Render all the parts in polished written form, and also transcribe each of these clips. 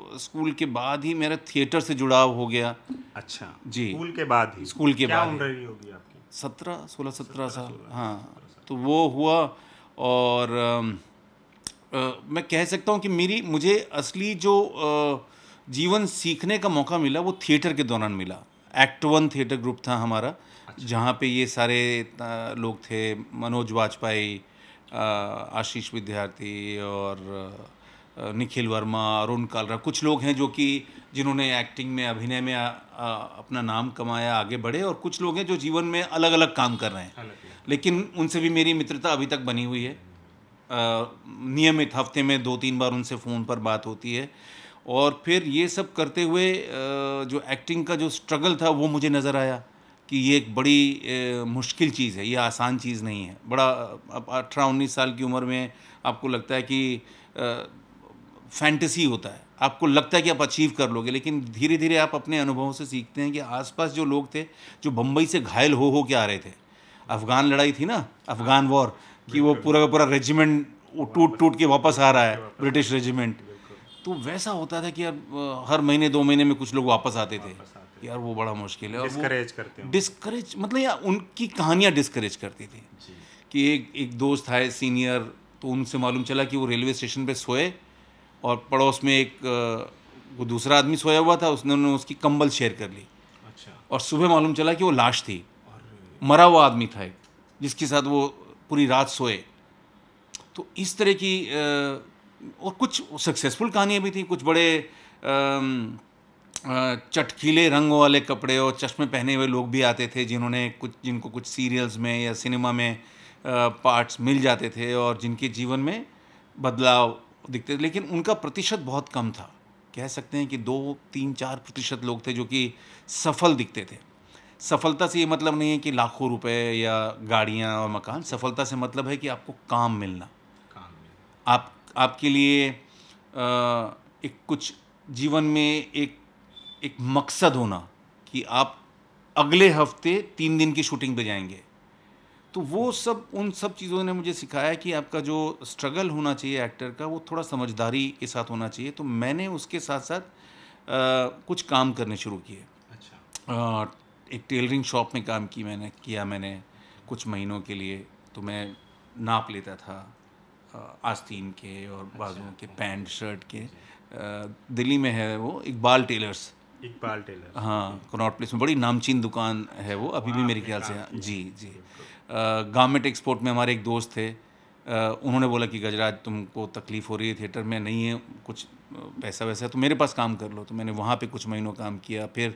School के बाद ही मेरा थिएटर से जुड़ाव हो गया। अच्छा जी, स्कूल के बाद ही? स्कूल के क्या बाद उम्र रही होगी आपकी? 16 साल। हाँ, तो वो हुआ। और मैं कह सकता हूँ कि मुझे असली जो जीवन सीखने का मौका मिला वो थिएटर के दौरान मिला। एक्ट वन थिएटर ग्रुप था हमारा। अच्छा। जहाँ पे ये सारे लोग थे, मनोज वाजपेयी, आशीष विद्यार्थी और निखिल वर्मा, अरुण कालरा, कुछ लोग हैं जो कि जिन्होंने एक्टिंग में, अभिनय में अपना नाम कमाया, आगे बढ़े, और कुछ लोग हैं जो जीवन में अलग अलग काम कर रहे हैं, लेकिन उनसे भी मेरी मित्रता अभी तक बनी हुई है। नियमित हफ्ते में 2-3 बार उनसे फ़ोन पर बात होती है। और फिर ये सब करते हुए जो एक्टिंग का जो स्ट्रगल था वो मुझे नज़र आया कि ये एक बड़ी मुश्किल चीज़ है, ये आसान चीज़ नहीं है। बड़ा 18-19 साल की उम्र में आपको लगता है कि फैंटेसी होता है, आपको लगता है कि आप अचीव कर लोगे, लेकिन धीरे धीरे आप अपने अनुभवों से सीखते हैं कि आसपास जो लोग थे जो बम्बई से घायल हो के आ रहे थे, अफ़गान लड़ाई थी ना, अफ़गान वॉर, कि वो पूरा का पूरा रेजिमेंट टूट टूट के वापस आ रहा है, ब्रिटिश रेजिमेंट। तो वैसा होता था कि यार हर महीने 2 महीने में कुछ लोग वापस आते थे। यार वो बड़ा मुश्किल है। और डिस्करेज करते हैं, डिस्करेज मतलब यार उनकी कहानियाँ डिस्करेज करती थी कि एक दोस्त है सीनियर, तो उनसे मालूम चला कि वो रेलवे स्टेशन पे सोए और पड़ोस में एक वो दूसरा आदमी सोया हुआ था, उसने उसकी कंबल शेयर कर ली। अच्छा। और सुबह मालूम चला कि वो लाश थी, मरा हुआ आदमी था एक, जिसके साथ वो पूरी रात सोए। तो इस तरह की और कुछ सक्सेसफुल कहानियाँ भी थी। कुछ बड़े चटकीले रंग वाले कपड़े और चश्मे पहने हुए लोग भी आते थे, जिनको कुछ सीरियल्स में या सिनेमा में पार्ट्स मिल जाते थे और जिनके जीवन में बदलाव दिखते थे, लेकिन उनका प्रतिशत बहुत कम था। कह सकते हैं कि 2-3-4% लोग थे जो कि सफल दिखते थे। सफलता से ये मतलब नहीं है कि लाखों रुपए या गाड़ियाँ और मकान। सफलता से मतलब है कि आपको काम मिलना, आपके लिए एक कुछ जीवन में एक मकसद होना कि आप अगले हफ्ते 3 दिन की शूटिंग पे जाएंगे। तो वो सब, उन सब चीज़ों ने मुझे सिखाया कि आपका जो स्ट्रगल होना चाहिए एक्टर का, वो थोड़ा समझदारी के साथ होना चाहिए। तो मैंने उसके साथ साथ कुछ काम करने शुरू किए। अच्छा। एक टेलरिंग शॉप में काम किया मैंने कुछ महीनों के लिए। तो मैं नाप लेता था आस्तीन के और बाजुओं के, पैंट शर्ट के। दिल्ली में है वो इकबाल टेलर्स। हाँ, कनॉट प्लेस में बड़ी नामचीन दुकान है वो, अभी भी मेरे ख्याल से। जी जी। गारमेंट एक्सपोर्ट में हमारे एक दोस्त थे, उन्होंने बोला कि गजराज तुमको तकलीफ़ हो रही है थिएटर में, नहीं है कुछ पैसा वैसा तो मेरे पास काम कर लो। तो मैंने वहाँ पे कुछ महीनों काम किया। फिर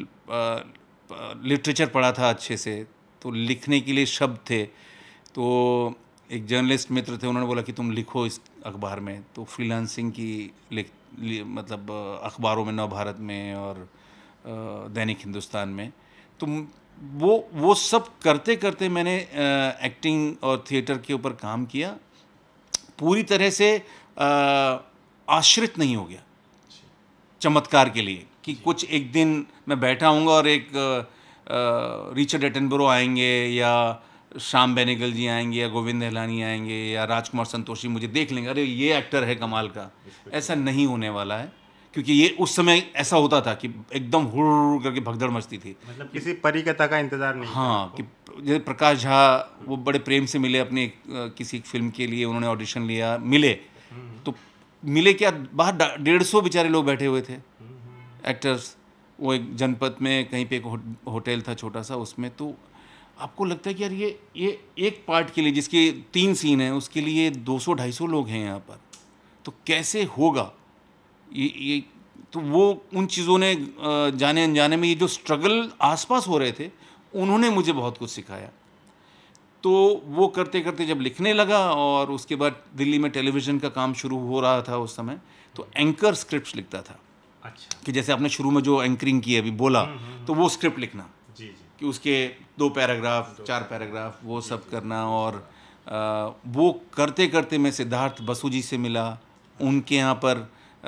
लिटरेचर पढ़ा था अच्छे से, तो लिखने के लिए शब्द थे। तो एक जर्नलिस्ट मित्र थे, उन्होंने बोला कि तुम लिखो इस अखबार में। तो फ्रीलांसिंग की मतलब अखबारों में, नवभारत में और दैनिक हिंदुस्तान में। तो वो सब करते करते मैंने एक्टिंग और थिएटर के ऊपर काम किया। पूरी तरह से आश्रित नहीं हो गया चमत्कार के लिए कि कुछ एक दिन मैं बैठा हूँगा और एक रिचर्ड एटनबरो आएंगे या श्याम बेनेगल जी आएंगे या गोविंद निहलानी आएंगे या राजकुमार संतोषी मुझे देख लेंगे, अरे ये एक्टर है कमाल का। ऐसा नहीं होने वाला है, क्योंकि ये उस समय ऐसा होता था कि एकदम हुर करके भगदड़ मचती थी, मतलब किसी परिकथा का इंतजार नहीं। हाँ, कि जैसे प्रकाश झा वो बड़े प्रेम से मिले अपने किसी फिल्म के लिए, उन्होंने ऑडिशन लिया, मिले। तो मिले क्या, बाहर 150 बेचारे लोग बैठे हुए थे एक्टर्स। वो एक जनपद में कहीं पे एक होटल था छोटा सा, उसमें। तो आपको लगता है कि यार ये एक पार्ट के लिए जिसके 3 सीन हैं उसके लिए 200-250 लोग हैं यहाँ पर, तो कैसे होगा ये। तो वो उन चीज़ों ने जाने अनजाने में ये जो स्ट्रगल आसपास हो रहे थे, उन्होंने मुझे बहुत कुछ सिखाया। तो वो करते करते जब लिखने लगा, और उसके बाद दिल्ली में टेलीविज़न का काम शुरू हो रहा था उस समय, तो एंकर स्क्रिप्ट्स लिखता था। अच्छा। कि जैसे आपने शुरू में जो एंकरिंग की अभी बोला, तो वो स्क्रिप्ट लिखना कि उसके 2 पैराग्राफ 4 पैराग्राफ वो सब करना। और वो करते करते मैं सिद्धार्थ बसु जी से मिला। उनके यहाँ पर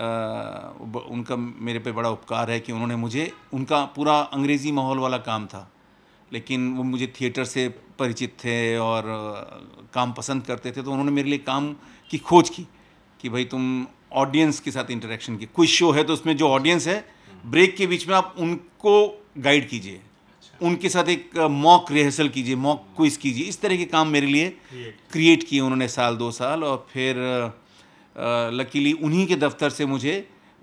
उनका मेरे पे बड़ा उपकार है कि उन्होंने मुझे, उनका पूरा अंग्रेज़ी माहौल वाला काम था, लेकिन वो मुझे थिएटर से परिचित थे और काम पसंद करते थे। तो उन्होंने मेरे लिए काम की खोज की कि भाई तुम ऑडियंस के साथ इंटरेक्शन की। क्विज शो है तो उसमें जो ऑडियंस है, ब्रेक के बीच में आप उनको गाइड कीजिए, उनके साथ एक मॉक रिहर्सल कीजिए, मॉक क्विज कीजिए। इस तरह के काम मेरे लिए क्रिएट किए उन्होंने 1-2 साल। और फिर लकीली उन्हीं के दफ्तर से मुझे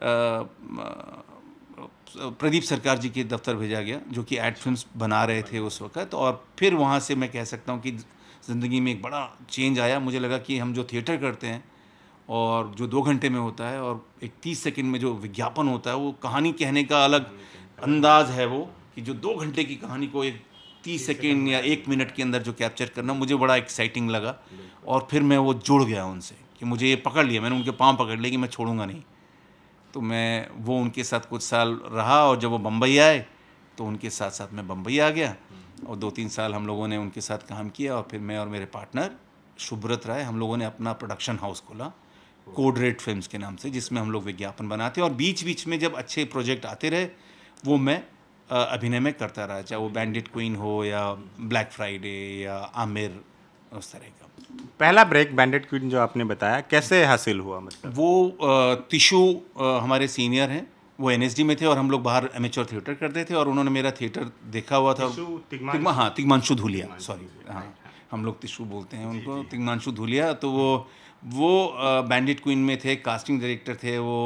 प्रदीप सरकार जी के दफ्तर भेजा गया, जो कि एड फिल्म्स बना रहे थे उस वक्त। और फिर वहाँ से मैं कह सकता हूँ कि ज़िंदगी में एक बड़ा चेंज आया। मुझे लगा कि हम जो थिएटर करते हैं और जो 2 घंटे में होता है, और एक 30 सेकंड में जो विज्ञापन होता है, वो कहानी कहने का अलग अंदाज है। वो कि जो 2 घंटे की कहानी को एक 30 सेकंड या 1 मिनट के अंदर जो कैप्चर करना, मुझे बड़ा एक्साइटिंग लगा। और फिर मैं वो जुड़ गया उनसे कि मुझे ये पकड़ लिया, मैंने उनके पाँव पकड़ लिए कि मैं छोड़ूंगा नहीं। तो मैं वो उनके साथ कुछ साल रहा, और जब वो बम्बई आए तो उनके साथ साथ मैं बम्बई आ गया, और 2-3 साल हम लोगों ने उनके साथ काम किया। और फिर मैं और मेरे पार्टनर शुभ्रत राय, हम लोगों ने अपना प्रोडक्शन हाउस खोला, कोड रेड फिल्म्स के नाम से, जिसमें हम लोग विज्ञापन बनाते। और बीच बीच में जब अच्छे प्रोजेक्ट आते रहे, वो मैं अभिनय में करता रहा, चाहे वो बैंडिट क्वीन हो या ब्लैक फ्राइडे या आमिर, उस तरह का। पहला ब्रेक बैंडिट क्वीन जो आपने बताया, कैसे हासिल हुआ? मतलब वो तिशु हमारे सीनियर हैं, वो एनएसडी में थे, और हम लोग बाहर एमेच्योर थिएटर करते थे, और उन्होंने मेरा थिएटर देखा हुआ था। तिग्मांशु धूलिया, सॉरी, हाँ, हम लोग तिशु बोलते हैं उनको, तिग्मांशु धूलिया। तो वो बैंडिट क्वीन में थे, कास्टिंग डायरेक्टर थे, वो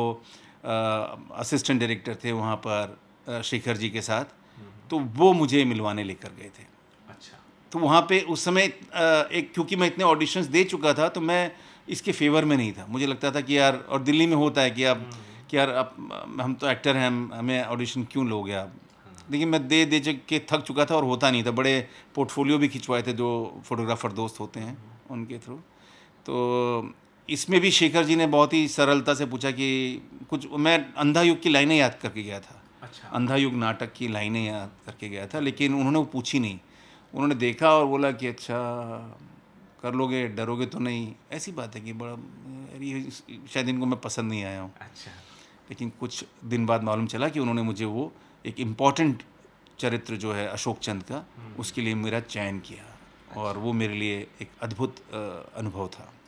असिस्टेंट डायरेक्टर थे वहाँ पर शेखर जी के साथ। तो वो मुझे मिलवाने लेकर गए थे। अच्छा। तो वहाँ पे उस समय क्योंकि मैं इतने ऑडिशंस दे चुका था, तो मैं इसके फेवर में नहीं था। मुझे लगता था कि यार, और दिल्ली में होता है कि आप कि यार हम तो एक्टर हैं, हमें ऑडिशन क्यों लोगे आप। लेकिन मैं दे के थक चुका था, और होता नहीं था। बड़े पोर्टफोलियो भी खिंचवाए थे, जो फोटोग्राफर दोस्त होते हैं उनके थ्रू। तो इसमें भी शेखर जी ने बहुत ही सरलता से पूछा कि कुछ, मैं अंधा युग की लाइनें याद करके गया था। अच्छा। अंधा युग नाटक की लाइनें याद करके गया था, लेकिन उन्होंने वो पूछी नहीं। उन्होंने देखा और बोला कि अच्छा कर लोगे, डरोगे तो नहीं। ऐसी बात है कि बड़ा ये शायद इनको मैं पसंद नहीं आया हूँ। अच्छा। लेकिन कुछ दिन बाद मालूम चला कि उन्होंने मुझे वो एक इम्पॉर्टेंट चरित्र जो है अशोक चंद का, उसके लिए मेरा चयन किया। और वो मेरे लिए एक अद्भुत अनुभव था।